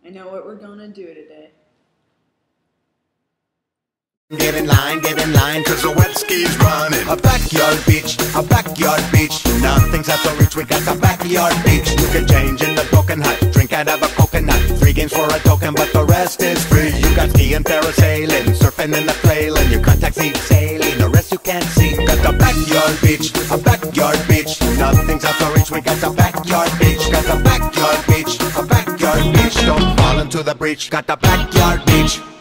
I know what we're gonna do today. Get in line, cause the wet ski's running. A backyard beach, nothing's out of reach, we got a backyard beach. You can change in the token hut, drink out of a coconut. 3 games for a token, but the rest is free. You got skiing, parasailing, surfing in the flailing. Your contacts need sailing, the rest you can't see. Got a backyard beach, nothing's out of reach, we got a backyard beach. Got a backyard beach, don't fall into the breach. Got a backyard beach.